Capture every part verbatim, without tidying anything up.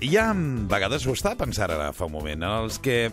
Hi ha vegades, ho estava pensant ara fa un moment, en els que...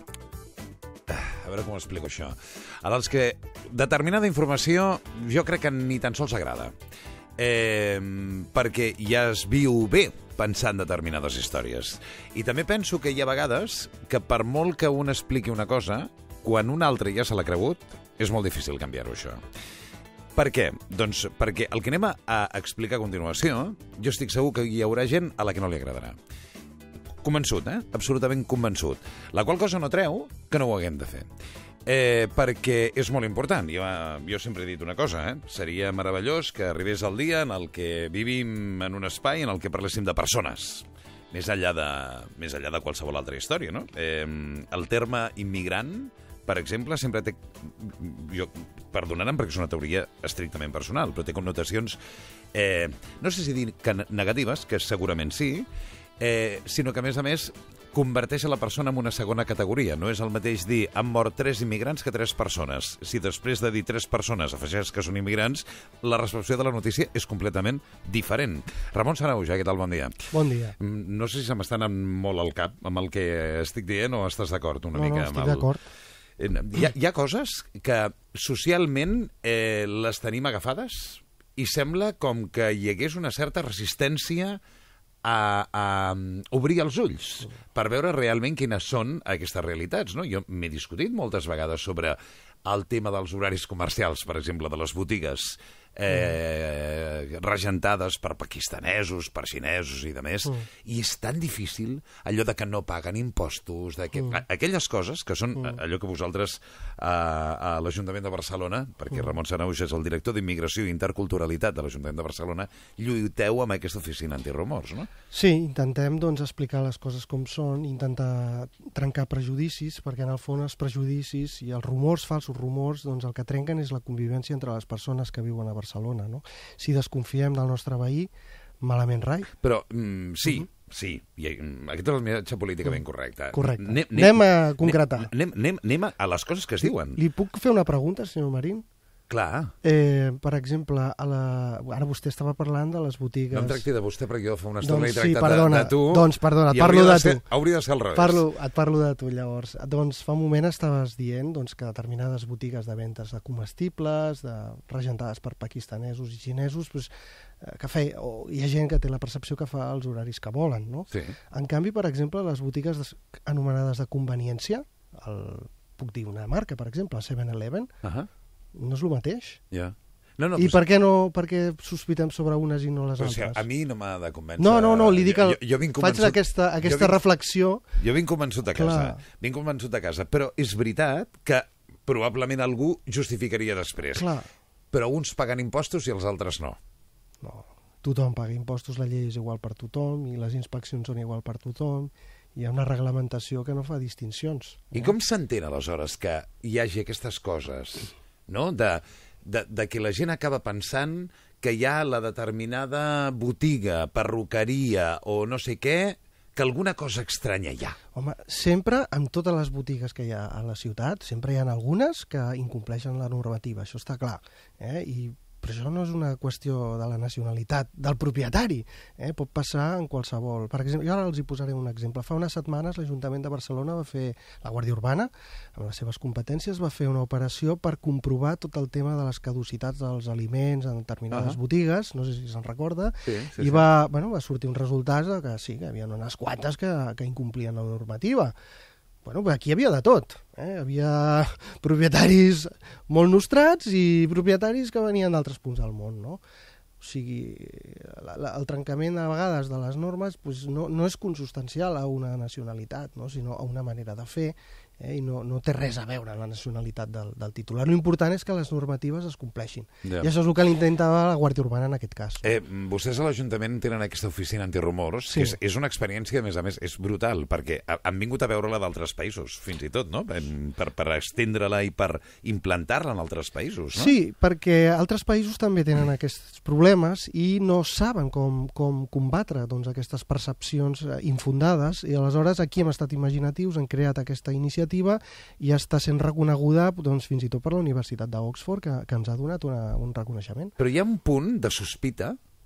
A veure com ho explico això. En els que determinada informació jo crec que ni tan sols agrada. Eh, perquè ja es viu bé pensant determinades històries. I també penso que hi ha vegades que per molt que un expliqui una cosa, quan un altre ja se l'ha cregut, és molt difícil canviar-ho, això. Per què? Doncs perquè el que anem a explicar a continuació, jo estic segur que hi haurà gent a la que no li agradarà. Convençut, eh? Absolutament convençut. La qual cosa no treu que no ho haguem de fer. Eh, perquè és molt important. Jo, jo sempre he dit una cosa, eh? Seria meravellós que arribés el dia en el que vivim en un espai en el que parléssim de persones, més enllà de, més enllà de qualsevol altra història, no? Eh, el terme immigrant, per exemple, sempre té... Jo, perdonaran perquè és una teoria estrictament personal, però té connotacions, eh, no sé si dir que negatives, que segurament sí, eh, sinó que, a més a més, converteix a la persona en una segona categoria. No és el mateix dir han mort tres immigrants que tres persones. Si després de dir tres persones afegeix que són immigrants, la recepció de la notícia és completament diferent. Ramon Sanauja, què tal? Bon dia. Bon dia. No sé si se m'està anant molt al cap amb el que estic dient o estàs d'acord una no, mica? No, estic amb el... d'acord. Hi ha, hi ha coses que socialment eh, les tenim agafades i sembla com que hi hagués una certa resistència a, a obrir els ulls per veure realment quines són aquestes realitats, no? Jo m'he discutit moltes vegades sobre el tema dels horaris comercials, per exemple, de les botigues eh, regentades per pakistanesos, per xinesos i demés, mm. i és tan difícil allò de que no paguen impostos, de que... Mm. aquelles coses que són mm. allò que vosaltres a, a l'Ajuntament de Barcelona, perquè mm. Ramon Sanauja és el director d'Immigració i Interculturalitat de l'Ajuntament de Barcelona, lluiteu amb aquesta oficina antirumors, no? Sí, intentem doncs, explicar les coses com són, intentar trencar prejudicis, perquè en el fons els prejudicis i els rumors, falsos rumors, doncs el que trenquen és la convivència entre les persones que viuen a Barcelona, no? Si desconfiem del nostre veí, malament rai. Però mm, sí, uh-huh. sí, i aquest és el missatge políticament correcte. Correcte. Anem, anem a concretar. Anem, anem, anem a les coses que es diuen. Li puc fer una pregunta, senyor Marín? Clar. Eh, per exemple, a la... ara vostè estava parlant de les botigues... No em tracti de vostè, perquè jo fa una estona doncs, he tractat sí, perdona, de, de tu. Doncs perdona, et parlo de, de tu. Hauria de ser al revés. Parlo, et parlo de tu, llavors. Doncs fa un moment estaves dient doncs, que determinades botigues de ventes de comestibles, de regentades per pakistanesos i xinesos, doncs, que fe... o hi ha gent que té la percepció que fa els horaris que volen, no? Sí. En canvi, per exemple, les botigues des... anomenades de conveniència, el... puc dir una marca, per exemple, seven eleven, uh-huh. no és el mateix. Ja. Yeah. No, no, I pues... per què no per què sospitem sobre unes i no les però, altres? O sigui, a mi no m'ha de convèncer... No, no, no, li dic que jo, jo, jo faig aquesta, aquesta jo vinc, reflexió... Jo vinc convençut a casa, Clar. vinc convençut a casa, però és veritat que probablement algú justificaria després. Clar. Però uns paguen impostos i els altres no. No, tothom paga impostos, la llei és igual per tothom i les inspeccions són igual per tothom. Hi ha una reglamentació que no fa distincions. Eh? I com s'entén, aleshores, que hi hagi aquestes coses, no?, de... De, de que la gent acaba pensant que hi ha la determinada botiga, perruqueria o no sé què, que alguna cosa estranya hi ha. Home, sempre, amb totes les botigues que hi ha a la ciutat, sempre hi ha algunes que incompleixen la normativa, això està clar. Eh? I però això no és una qüestió de la nacionalitat del propietari, eh? Pot passar en qualsevol. Per exemple, jo ara els hi posaré un exemple. Fa unes setmanes l'Ajuntament de Barcelona va fer, la Guàrdia Urbana, amb les seves competències, va fer una operació per comprovar tot el tema de les caducitats dels aliments en determinades uh-huh. botigues, no sé si se'n recorda, sí, sí, i sí. Va, bueno, va sortir un resultat que sí, que hi havia unes quantes que, que incomplien la normativa. Bueno, aquí hi havia de tot. Eh? Hi havia propietaris molt nostrats i propietaris que venien d'altres punts del món, no? O sigui, la, la, el trencament a vegades de les normes pues, no, no és consustancial a una nacionalitat, no? Sinó a una manera de fer, eh? I no, no té res a veure amb la nacionalitat del, del titular. L'important és que les normatives es compleixin. Ja. I això és el que l'intentava la Guàrdia Urbana en aquest cas. Eh, vostès a l'Ajuntament tenen aquesta oficina antirumors, sí. que és, és una experiència, a més a més, és brutal, perquè han vingut a veure-la d'altres països, fins i tot, no? Per, per estendre-la i per implantar-la en altres països, no? Sí, perquè altres països també tenen aquests problemes i no saben com, com combatre doncs, aquestes percepcions infundades, i aleshores aquí hem estat imaginatius, hem creat aquesta iniciativa i està sent reconeguda doncs, fins i tot per la Universitat d'Oxford, que, que ens ha donat una, un reconeixement. Però hi ha un punt de sospita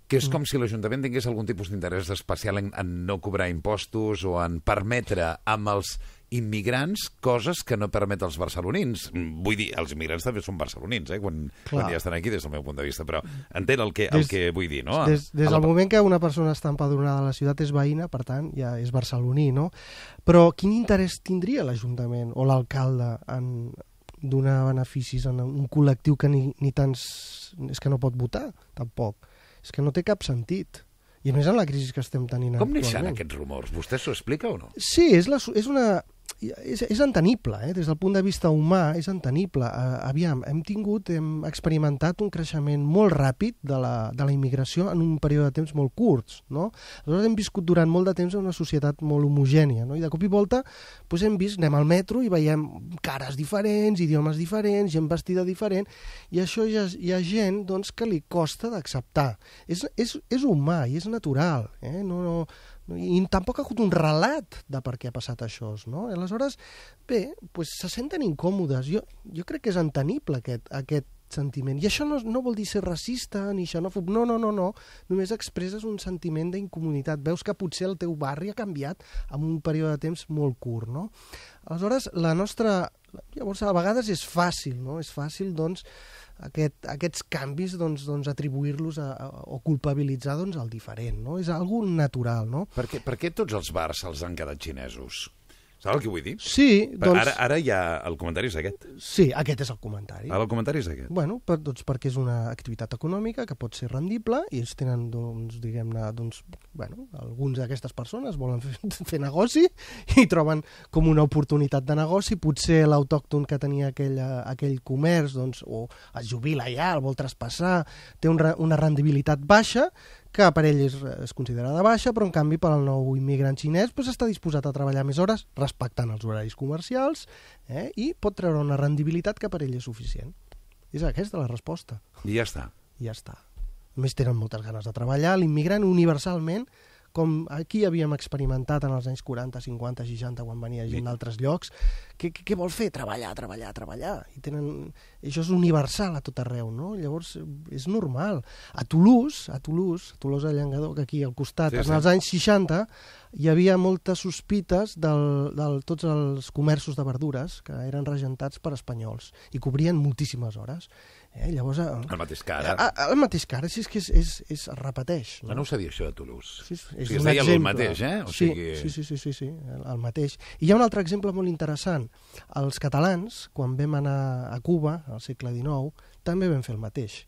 que és com si l'Ajuntament tingués algun tipus d'interès especial en, en no cobrar impostos o en permetre amb els immigrants coses que no permet als barcelonins. Vull dir, els immigrants també són barcelonins, eh, quan, quan ja estan aquí, des del meu punt de vista, però entén el que, el des, que vull dir, no? Des, des del la... moment que una persona està empadronada a la ciutat és veïna, per tant, ja és barceloní, no? Però quin interès tindria l'Ajuntament o l'alcalde en donar beneficis a un col·lectiu que ni, ni tan... és que no pot votar, tampoc. És que no té cap sentit. I a més en la crisi que estem tenint Com actualment. Com neixen aquests rumors? Vostè s'ho explica o no? Sí, és, la, és una... És, és entenible, eh? Des del punt de vista humà és entenible. Uh, aviam, hem tingut, hem experimentat un creixement molt ràpid de la, de la immigració en un període de temps molt curts, no? Aleshores hem viscut durant molt de temps en una societat molt homogènia, no? I de cop i volta doncs hem vist, anem al metro i veiem cares diferents, idiomes diferents, gent vestida diferent, i això hi ha, hi ha gent doncs, que li costa d'acceptar. És, és, és humà i és natural, eh? No... no i tampoc ha hagut un relat de per què ha passat això, no? Aleshores, bé, pues, se senten incòmodes. Jo, jo crec que és entenible aquest, aquest sentiment. I això no, no vol dir ser racista ni xenòfob, no, no, no, no. Només expresses un sentiment d'incomunitat. Veus que potser el teu barri ha canviat en un període de temps molt curt, no? Aleshores, la nostra... Llavors, a vegades és fàcil, no? És fàcil, doncs, aquest, aquests canvis doncs, doncs, atribuir-los a, a, o culpabilitzar doncs, el diferent, no? És algo natural, no? Per què, per què tots els bars se'ls han quedat xinesos? Saps el que vull dir? Sí, doncs... Ara, ara ja el comentari és aquest. Sí, aquest és el comentari. Ara el comentari és aquest. Bueno, per, doncs perquè és una activitat econòmica que pot ser rendible i ells tenen, doncs, diguem-ne, doncs, bueno, alguns d'aquestes persones volen fer, fer negoci i troben com una oportunitat de negoci. Potser l'autòcton que tenia aquell, aquell comerç, doncs, o es jubila ja, el vol traspassar, té un, una rendibilitat baixa, que per ell és, és considerada baixa, però en canvi per al nou immigrant xinès doncs, està disposat a treballar més hores respectant els horaris comercials, eh, i pot treure una rendibilitat que per ell és suficient. És aquesta la resposta. I ja està. I ja està. A més, tenen moltes ganes de treballar. L'immigrant universalment, com aquí havíem experimentat en els anys quaranta, cinquanta, seixanta, quan venia gent d'altres llocs, què, què vol fer? Treballar, treballar, treballar. I tenen... Això és universal a tot arreu, no? Llavors, és normal. A Toulouse, a Toulouse, a Toulouse de Llenguadoc, que aquí al costat, sí, sí. En els anys seixanta, hi havia moltes sospites de tots els comerços de verdures que eren regentats per espanyols i cobrien moltíssimes hores. Eh? Llavors, el mateix que ara. El mateix que ara, sí, és que és, és, és, es repeteix. No, no ho sabia això de Toulouse. Sí, és o sigui, es deia el mateix, eh? O sí, sigui... sí, sí, sí, sí, sí, el mateix. I hi ha un altre exemple molt interessant. Els catalans, quan vam anar a Cuba, al segle dinou, també vam fer el mateix.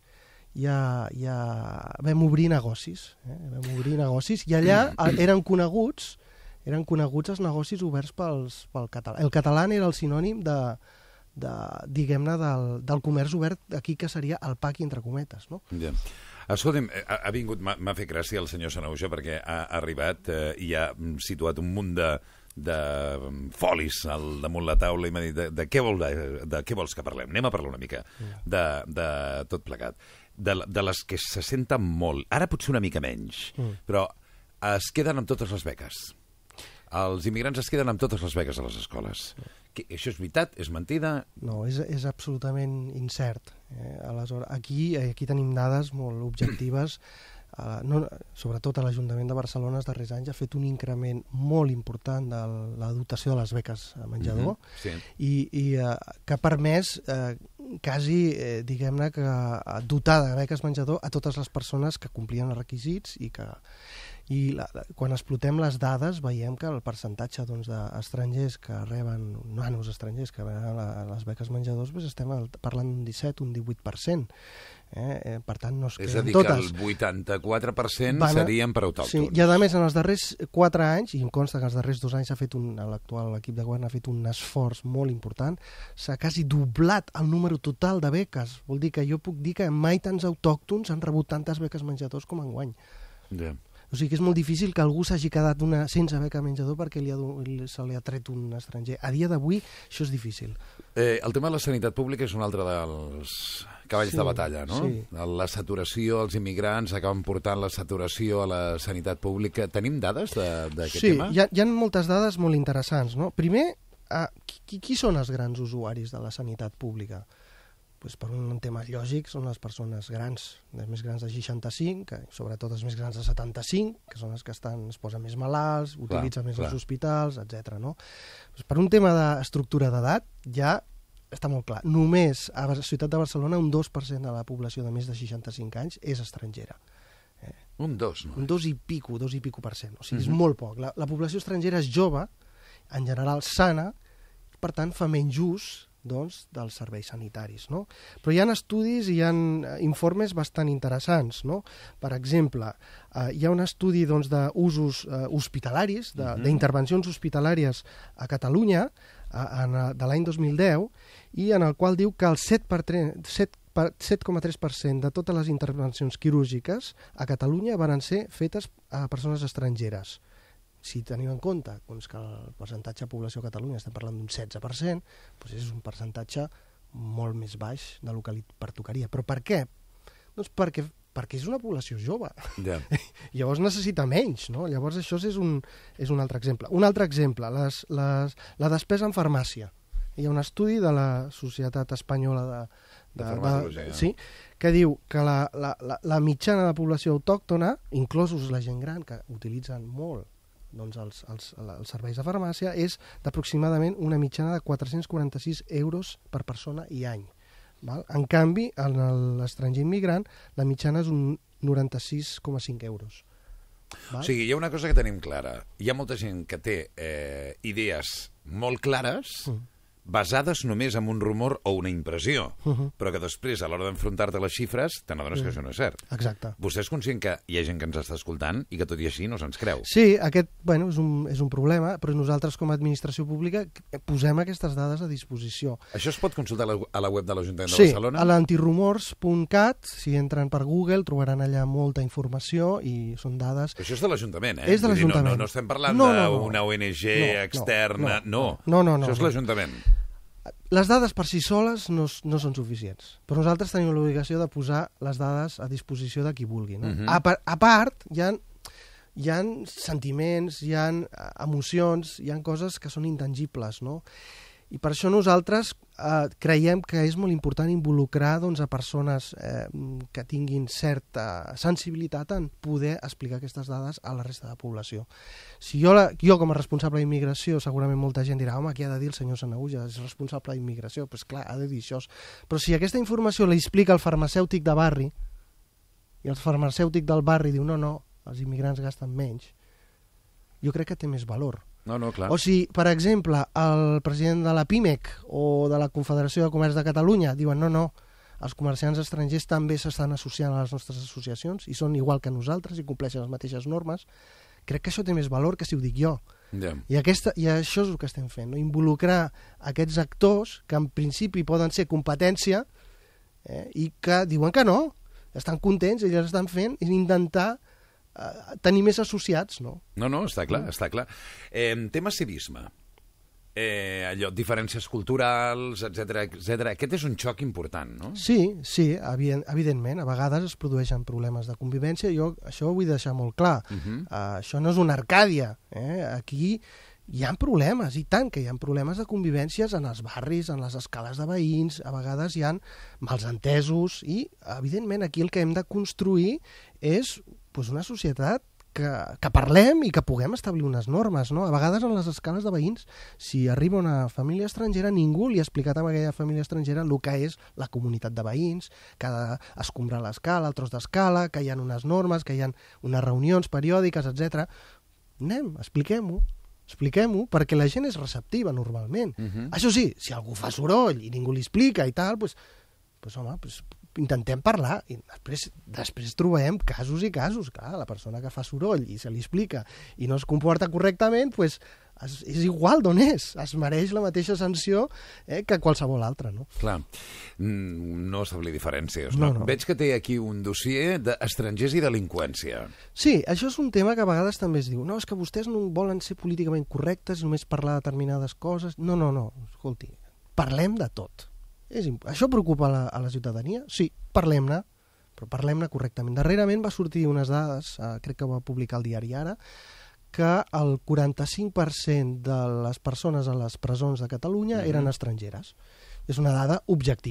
Ja, ja vam obrir negocis, eh? vam obrir negocis, i allà eren coneguts, eren coneguts els negocis oberts pels, pel català. El català era el sinònim de, de diguem-ne, del, del comerç obert aquí, que seria el paqui, entre cometes, no? Ja. Escolta'm, ha, ha vingut, m'ha fet gràcia el senyor Sanahuja perquè ha arribat eh, i ha situat un munt de, de folis al damunt la taula i m'ha dit de, de, què vol, de, de què vols que parlem? Anem a parlar una mica de, de tot plegat. De, de les que se senten molt, ara potser una mica menys, mm. però es queden amb totes les beques. Els immigrants es queden amb totes les beques a les escoles. Que, això és veritat? És mentida? No, és, és absolutament incert. Eh? Aleshores, aquí, aquí tenim dades molt objectives. Uh, no, sobretot a l'Ajuntament de Barcelona els darrers anys ha fet un increment molt important de la dotació de les beques a menjador, mm-hmm, sí. i, i uh, que ha permès uh, quasi, eh, diguem-ne, que dotar de beques menjador a totes les persones que complien els requisits i que i la, la, quan explotem les dades veiem que el percentatge doncs, d'estrangers que reben, nanos estrangers que reben la, les beques menjadors, doncs estem al, parlant d'un disset, un divuit per cent. Eh? Eh, per tant, no es queden totes. És a dir, totes. Que el vuitanta-quatre per cent Van a... serien per autòctons. Sí, i a més, en els darrers quatre anys, i em consta que els darrers dos anys s'ha fet un, l'actual equip de govern ha fet un esforç molt important, s'ha quasi doblat el número total de beques. Vol dir que jo puc dir que mai tants autòctons han rebut tantes beques menjadors com enguany. Ja. O sigui que és molt difícil que algú s'hagi quedat una, sense beca menjador perquè li ha, se li ha tret un estranger. A dia d'avui això és difícil. Eh, el tema de la sanitat pública és un altre dels cavalls sí, de batalla, no? Sí. La saturació, els immigrants acaben portant la saturació a la sanitat pública. Tenim dades d'aquest sí, tema? Sí, hi, hi ha moltes dades molt interessants, no? Primer, eh, qui, qui són els grans usuaris de la sanitat pública? Pues per un tema lògic són les persones grans, les més grans de seixanta-cinc, que, sobretot els més grans de setanta-cinc, que són les que estan, es posen més malalts, utilitzen més clar. els hospitals, etcètera. No? Pues per un tema d'estructura d'edat ja està molt clar. Només a la ciutat de Barcelona un dos per cent de la població de més de seixanta-cinc anys és estrangera. Eh? Un dos, no? Un dos i pico, dos i pico per cent. O sigui, Uh-huh. és molt poc. La, la població estrangera és jove, en general sana, per tant fa menys ús doncs, dels serveis sanitaris. No? Però hi ha estudis i hi ha informes bastant interessants. No? Per exemple, eh, hi ha un estudi doncs, d'usos eh, hospitalaris, d'intervencions uh-huh. hospitalàries a Catalunya, eh, en, de l'any dos mil deu, i en el qual diu que el set coma tres per cent de totes les intervencions quirúrgiques a Catalunya van ser fetes a persones estrangeres. Si tenim en compte doncs, que el percentatge de població a Catalunya estem parlant d'un setze per cent, doncs és un percentatge molt més baix del que li pertocaria. Però per què? Doncs perquè, perquè és una població jove. Yeah. Llavors necessita menys, no? Llavors això és un, és un altre exemple. Un altre exemple, les, les, la despesa en farmàcia. Hi ha un estudi de la Societat Espanyola de, de, de farmacologia, sí, que diu que la, la, la, la mitjana de població autòctona, inclosos la gent gran, que utilitzen molt doncs els, els, els serveis de farmàcia, és d'aproximadament una mitjana de quatre-cents quaranta-sis euros per persona i any. Val? En canvi, en l'estranger immigrant, la mitjana és un noranta-sis coma cinc euros. Val? O sigui, hi ha una cosa que tenim clara. Hi ha molta gent que té eh, idees molt clares, mm. basades només en un rumor o una impressió, uh-huh. però que després, a l'hora d'enfrontar-te a les xifres, te n'adones uh-huh. que això no és cert. Exacte. Vostè és conscient que hi ha gent que ens està escoltant i que tot i així no se'ns creu. Sí, aquest bueno, és, un, és un problema, però nosaltres com a administració pública posem aquestes dades a disposició. Això es pot consultar a la, a la web de l'Ajuntament sí, de Barcelona? Sí, a l'antirumors punt cat, si entren per Google trobaran allà molta informació i són dades... Però això és de l'Ajuntament, eh? És de l'Ajuntament. No, no, no estem parlant no, no, no. d'una O N G no, externa, no. No, no, no. Això és no. l'Ajuntament. Les dades per si soles no, no són suficients, però nosaltres tenim l'obligació de posar les dades a disposició de qui vulgui. No? Uh-huh. a, par, a part, hi ha, hi ha sentiments, hi ha emocions, hi ha coses que són intangibles, no? I per això nosaltres eh, creiem que és molt important involucrar doncs, a persones eh, que tinguin certa sensibilitat en poder explicar aquestes dades a la resta de la població. Si jo, la, jo com a responsable d'immigració, segurament molta gent dirà home, què ha de dir el senyor Sanahuja? És responsable d'immigració. Doncs pues clar, ha de dir això. Però si aquesta informació la explica el farmacèutic de barri i el farmacèutic del barri diu no, no, els immigrants gasten menys, jo crec que té més valor. No, no, clar. O si, per exemple, el president de la PIMEC o de la Confederació de Comerç de Catalunya diuen no, no, els comerciants estrangers també s'estan associant a les nostres associacions i són igual que nosaltres i compleixen les mateixes normes, crec que això té més valor que si ho dic jo. Yeah. I, aquesta, I això és el que estem fent, no? Involucrar aquests actors que en principi poden ser competència eh, i que diuen que no, estan contents, ells estan fent, i intentar Uh, tenir més associats, no? No, no, està clar, està clar. Eh, tema civisme, eh, allò, diferències culturals, etcètera, etcètera. Aquest és un xoc important, no? Sí, sí, evident, evidentment. A vegades es produeixen problemes de convivència. Jo això ho vull deixar molt clar. Uh-huh. uh, això no és una Arcàdia. Eh? Aquí hi ha problemes, i tant que hi ha problemes de convivències en els barris, en les escales de veïns, a vegades hi ha malsentesos, i, evidentment, aquí el que hem de construir és pues, una societat que, que parlem i que puguem establir unes normes, no? A vegades en les escales de veïns, si arriba una família estrangera, ningú li ha explicat a aquella família estrangera el que és la comunitat de veïns, que ha d'escombrar l'escala, el tros d'escala, que hi ha unes normes, que hi ha unes reunions periòdiques, etcètera. Anem, expliquem-ho. Expliquem-ho, perquè la gent és receptiva normalment. Uh-huh. Això sí, si algú fa soroll i ningú li explica i tal, doncs, pues, home, pues, intentem parlar, i després, després trobem casos i casos. Clar, la persona que fa soroll i se li explica i no es comporta correctament, pues, és, és igual d'on és, es mereix la mateixa sanció eh, que qualsevol altra. No? Clar, no establir diferències. No? No, no. Veig que té aquí un dossier d'estrangers i delinqüència. Sí, això és un tema que a vegades també es diu, no, és que vostès no volen ser políticament correctes, només parlar de determinades coses. No, no, no, escolti, parlem de tot. És imp... Això preocupa a la, a la ciutadania? Sí, parlem-ne, però parlem-ne correctament. Darrerament va sortir unes dades, eh, crec que ho va publicar el diari Ara, que el quaranta-cinc per cent de les persones a les presons de Catalunya mm-hmm. eren estrangeres. És una dada objectiva,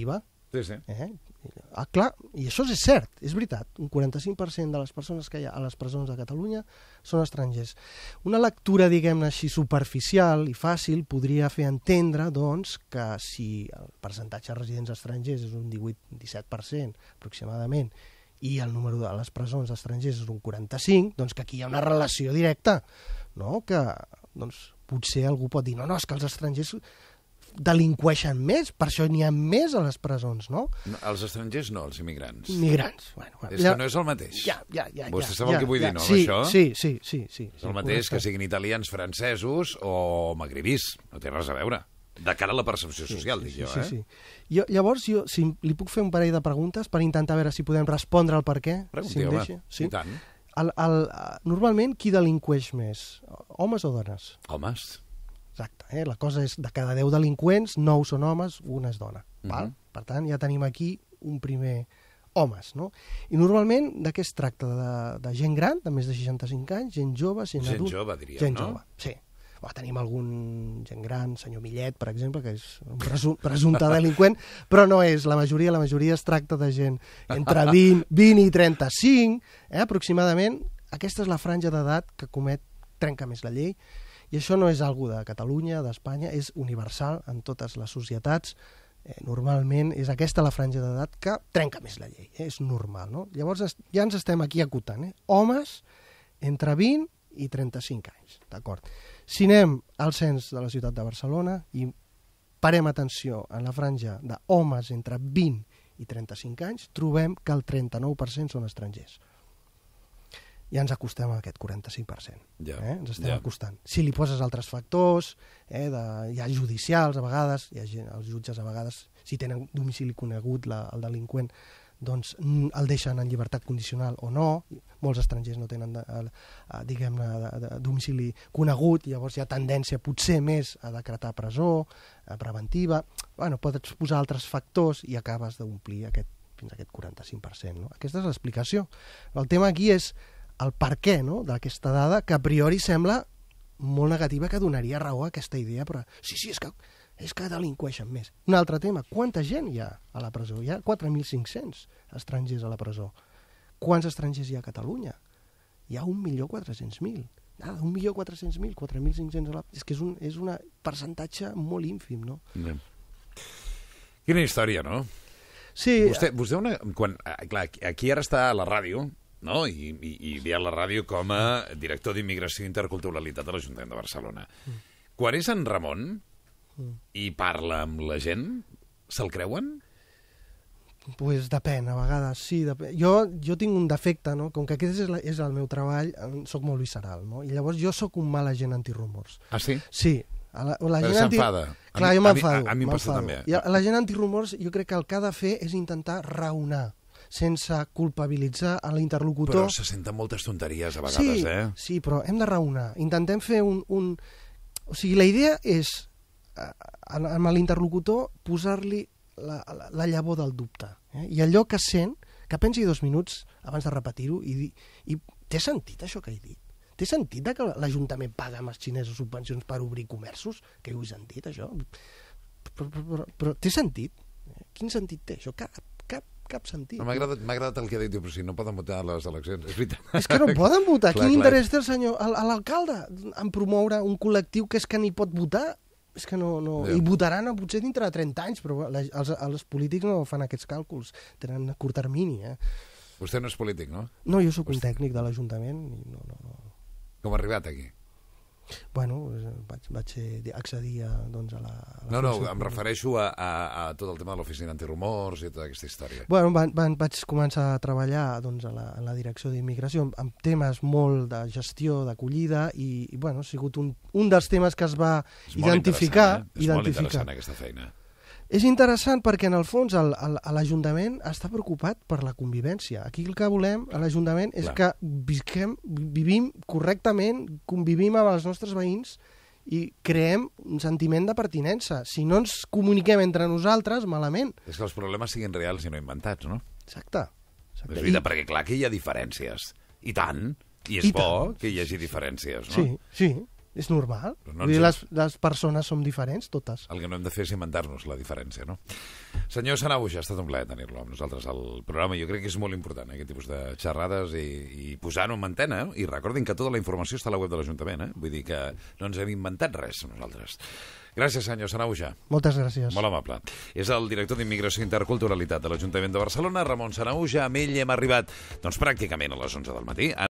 Sí, sí. Eh? Ah, clar, i això és cert, és veritat. Un quaranta-cinc per cent de les persones que hi ha a les presons de Catalunya són estrangers. Una lectura, diguem-ne així, superficial i fàcil podria fer entendre, doncs, que si el percentatge de residents estrangers és un divuit disset per cent aproximadament i el número de les presons estrangers és un quaranta-cinc, doncs que aquí hi ha una relació directa, no? Que doncs, potser algú pot dir no, no, és que els estrangers delinqüeixen més, per això n'hi ha més a les presons, no? no els estrangers no, els immigrants. Immigrants. Bueno, és ja, que no és el mateix. Ja, ja, ja. Vostè ja, sap el ja, que vull ja, dir, no, sí, amb això? Sí, sí, sí. sí, és el sí, mateix correcte. Que siguin italians, francesos o magribís. No té res a veure. De cara a la percepció social, sí, sí, dic jo, sí, eh? Sí, sí. Jo, llavors, jo, si li puc fer un parell de preguntes per intentar veure si podem respondre al per què. Pregunti, si home, deixa. Sí? I tant. El, el, normalment, qui delinqüeix més? Homes o dones? Homes. Exacte, eh? La cosa és de cada deu delinqüents, nou són homes, una és dona. Uh -huh. Val? Per tant, ja tenim aquí un primer homes, no? I normalment de què es tracta? De, de gent gran, de més de seixanta-cinc anys, gent jove, gent, gent adult? Gent jove, diríem, gent no? Jove, sí. Va, tenim algun gent gran, senyor Millet, per exemple, que és un presu presumpte delinqüent, però no és la majoria, la majoria es tracta de gent entre vint, vint i trenta-cinc, eh? Aproximadament. Aquesta és la franja d'edat que comet, trenca més la llei. I això no és algo de Catalunya, d'Espanya, és universal en totes les societats. Eh, normalment és aquesta la franja d'edat que trenca més la llei, eh? És normal, no? Llavors ja ens estem aquí acotant, eh? Homes entre vint i trenta-cinc anys, d'acord? Si anem al cens de la ciutat de Barcelona i parem atenció en la franja d'homes entre vint i trenta-cinc anys, trobem que el trenta-nou per cent són estrangers. Ja ens acostem a aquest quaranta-cinc per cent. Ja, eh? Ens estem ja. acostant. Si li poses altres factors, eh, de, hi ha judicials a vegades, hi ha gent, els jutges a vegades, si tenen domicili conegut la, el delinqüent, doncs el deixen en llibertat condicional o no. Molts estrangers no tenen, diguem-ne, domicili conegut, llavors hi ha tendència potser més a decretar presó, a preventiva. Bueno, pots posar altres factors i acabes d'omplir aquest, fins a aquest quaranta-cinc per cent. No? Aquesta és l'explicació. El tema aquí és el per què, no?, d'aquesta dada, que a priori sembla molt negativa, que donaria raó a aquesta idea, però sí, sí, és que, és que delinqüeixen més. Un altre tema, quanta gent hi ha a la presó? Hi ha quatre mil cinc-cents estrangers a la presó. Quants estrangers hi ha a Catalunya? Hi ha un milió quatre-cents mil. Nada, un milió quatre-cents mil, quatre mil cinc-cents a la... És que és un, és un percentatge molt ínfim, no? Bé. Quina història, no? Sí. Vostè, vostè una, quan, clar, aquí ara està a la ràdio, no? I, i, i ve a la ràdio com a director d'Immigració i Interculturalitat de l'Ajuntament de Barcelona. Mm. Quan és en Ramon mm. i parla amb la gent, se'l creuen? Pues depèn, a vegades sí. Depèn. Jo, jo tinc un defecte, no? Com que aquest és, la, és el meu treball, soc molt visceral, no? I llavors jo soc un mal agent antirumors. Ah, sí? Sí. A la, la Però gent s'enfada. Anti... Clar, jo m'enfado. A, a mi em passa també. I a, la gent antirumors jo crec que el que ha de fer és intentar raonar, sense culpabilitzar a l'interlocutor. Però se senten moltes tonteries a vegades, sí, eh? Sí, però hem de raonar. Intentem fer un... un... O sigui, la idea és, amb l'interlocutor, posar-li la, la, la llavor del dubte. Eh? I allò que sent, que pensi dos minuts abans de repetir-ho i dir, i té sentit això que he dit? Té sentit que l'Ajuntament paga amb els xinesos subvencions per obrir comerços? Que ho he sentit, això? Però, però, però, però té sentit? Quin sentit té això? Cap, cap, cap sentit. M'ha agradat, m'ha agradat el que ha dit, però si no poden votar a les eleccions, és veritat. És que no poden votar. Clar, Quin clar. interès té el senyor, a l'alcalde, en promoure un col·lectiu que és que ni pot votar? És que no... no... Ja. I votaran potser dintre de trenta anys, però la, els, els polítics no fan aquests càlculs. Tenen a curt termini, eh? Vostè no és polític, no? No, jo sóc un tècnic de l'Ajuntament i no, no, no. Com ha arribat aquí? Bueno, vaig, vaig accedir a, doncs, a la... A la No, no, funció em pública. refereixo a, a, a tot el tema de l'oficina antirumors i tota aquesta història. Bueno, van, van, vaig començar a treballar doncs, a, la, a la direcció d'immigració amb, amb temes molt de gestió, d'acollida, i, i bueno, ha sigut un, un dels temes que es va És molt identificar. interessant, eh? És identificar. molt interessant aquesta feina. És interessant perquè, en el fons, el, el, l'Ajuntament està preocupat per la convivència. Aquí el que volem a l'Ajuntament és Clar. que visquem, vivim correctament, convivim amb els nostres veïns i creem un sentiment de pertinença. Si no ens comuniquem entre nosaltres, malament. És que els problemes siguin reals i no inventats, no? Exacte. Exacte. És veritat, I... perquè clar que hi ha diferències. I tant. I és I bo tant. que hi hagi diferències, no? Sí, sí. És normal. No Vull dir, ens... les, les persones som diferents, totes. El que no hem de fer és inventar-nos la diferència, no? Senyor Sanahuja, ha estat un plaer tenir-lo amb nosaltres al programa. Jo crec que és molt important, eh, aquest tipus de xerrades i, i posar-ho en antena. Eh? I recordin que tota la informació està a la web de l'Ajuntament. Eh? Vull dir que no ens hem inventat res, nosaltres. Gràcies, senyor Sanahuja. Moltes gràcies. Molt amable. És el director d'Immigració i Interculturalitat de l'Ajuntament de Barcelona, Ramon Sanahuja. Amb ell hem arribat doncs, pràcticament a les onze del matí.